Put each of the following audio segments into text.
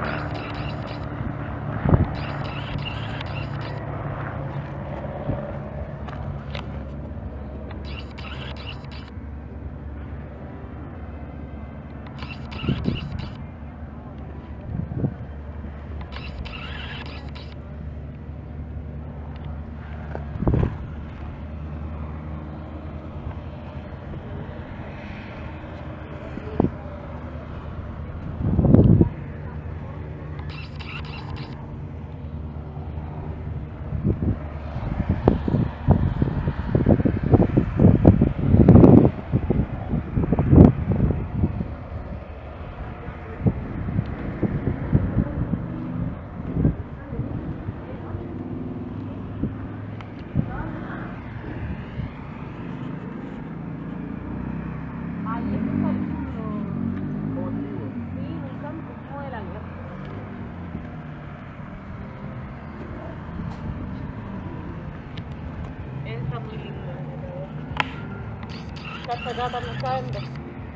Acá también saben ver.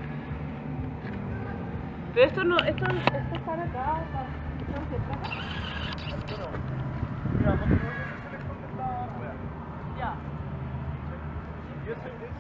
Pero esto no, esto están acá, están cerca. Mira, no te mueves, se le esconde la rueda. Ya. Y ese